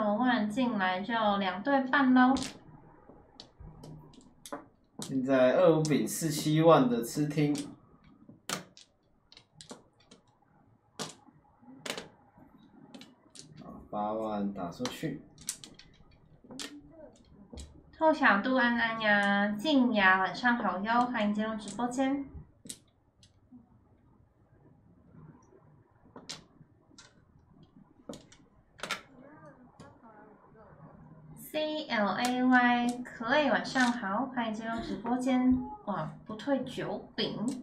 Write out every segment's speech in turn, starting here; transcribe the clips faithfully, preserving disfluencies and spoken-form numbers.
六万进来就两对半喽。 现在二五饼四七万的吃听，八万打出去。 透小度安安呀，静雅晚上好哟，欢迎进入直播间。C L A Y Clay 晚上好，欢迎进入直播间。哇，不退九饼。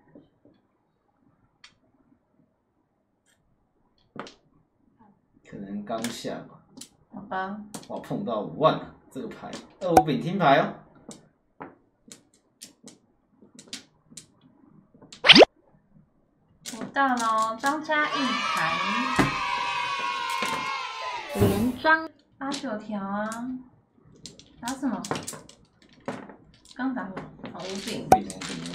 可能刚下吧。 好吧。 哇，碰到五万了，这个牌二五饼听牌哦。 我到喽，张家一牌。 连庄。 八九条啊。打什么？刚打什么？好五饼。 五饼五饼。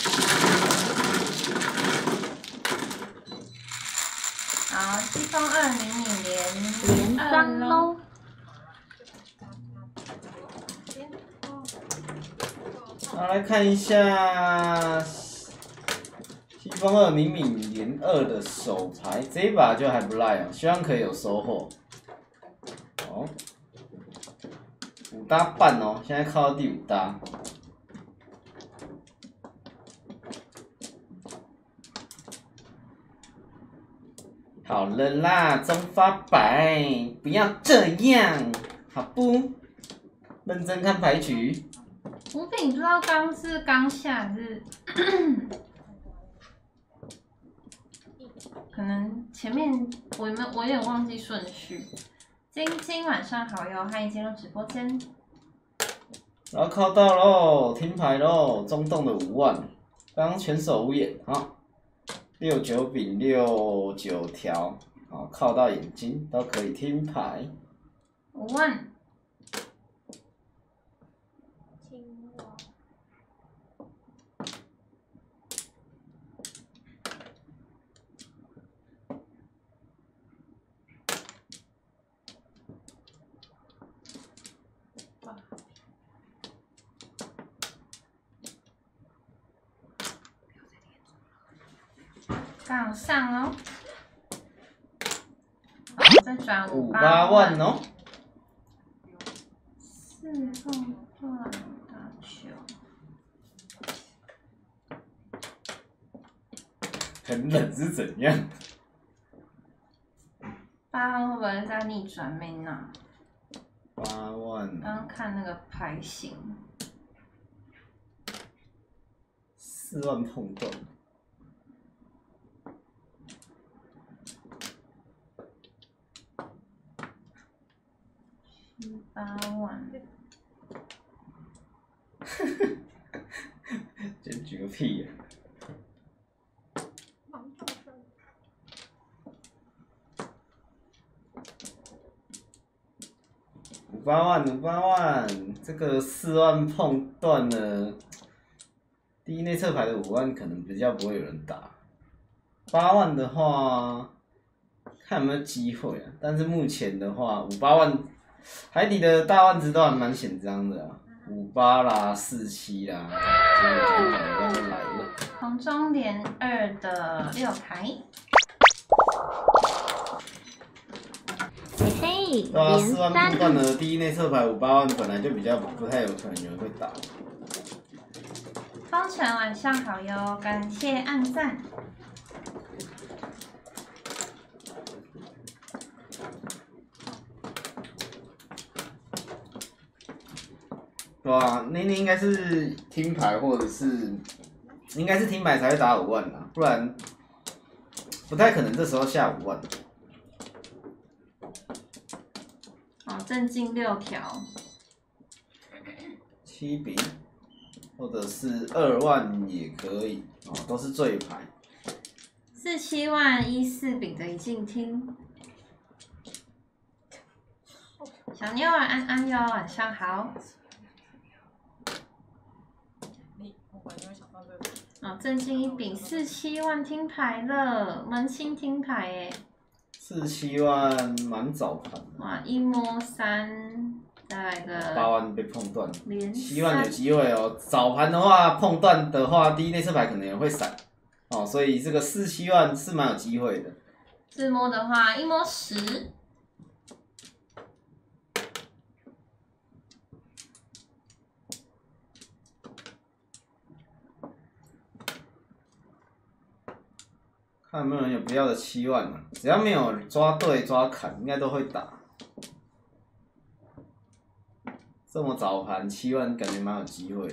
好，西风二迷你连连庄喽。 好，来看一下西风二敏敏连二的手牌，这一把就还不赖哦，希望可以有收获。哦，五搭半哦，现在靠到第五搭。好了啦，中发白，不要这样，好不？认真看牌局。 五饼不知道刚是刚下还是，可能前面我有没有我有点忘记顺序。晶晶晚上好哟，欢迎进入直播间。 然后靠到喽，听牌喽，中洞的五万，刚刚全手无眼哈。六九饼六九条，好靠到眼睛都可以听牌。 五万。杠上哦，好，再转五八万哦。 四后段打球， 很冷是怎样？ 八号会不会再逆转没呢？ 八万。 刚刚看那个牌型， 四万碰断。 七八万， 检举个屁呀、啊！五八万，五八万，这个四万碰断了。第一内侧牌的五万可能比较不会有人打，八万的话，看有没有机会啊。但是目前的话，五八万。海底的大万值都还蛮显张的、啊，五八啦、四七啦，结果五万都来了。 红中连二的六台， 嘿嘿， 对啊，四万连碰断的第一内侧牌五八万本来就比较不太有可能有人会打。 方晨晚上好哟，感谢按赞。 对啊，那那应该是听牌或者是应该是听牌才会打五万啊，不然不太可能这时候下五万。 哦，正进六条。 七饼，或者是二万也可以哦，都是最牌。 四七万一四饼的一进听。小妞儿安安哟，晚上好。哦，正进一饼四七万听牌了，门清听牌哎。 四十七万蛮早盘的。 哇，一摸三，再来个八万被碰断， 连七万有机会哦。早盘的话碰断的话，第一内侧牌可能也会闪哦，所以这个四七万是蛮有机会的。 自摸的话，一摸十。 看有没有人有不要的七万呢、啊？只要没有抓对抓砍，应该都会打。这么早盘七万，感觉蛮有机会的。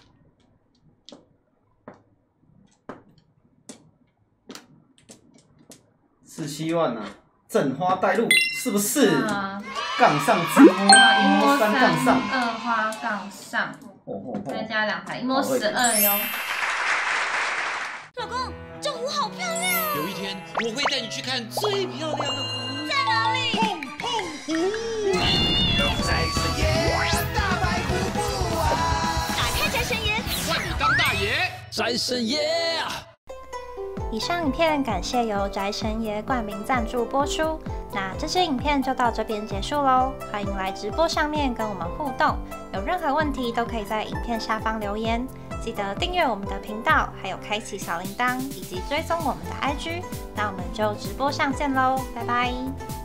四七万呢、啊，正花带路是不是？ 啊、 杠上自摸， 一摸三杠上， 二花杠上， 哦哦哦再加两台，一摸十二哟。 老公，这湖好漂亮。 有一天，我会带你去看最漂亮的湖。 在哪里？ 碰碰湖。 财神爷，大白瀑布啊！ 打开财神爷， 换你当大爷，财神爷。 以上影片感谢由宅神爷冠名赞助播出。那这支影片就到这边结束喽，欢迎来直播上面跟我们互动，有任何问题都可以在影片下方留言。记得订阅我们的频道，还有开启小铃铛，以及追踪我们的 I G。那我们就直播上见喽，拜拜。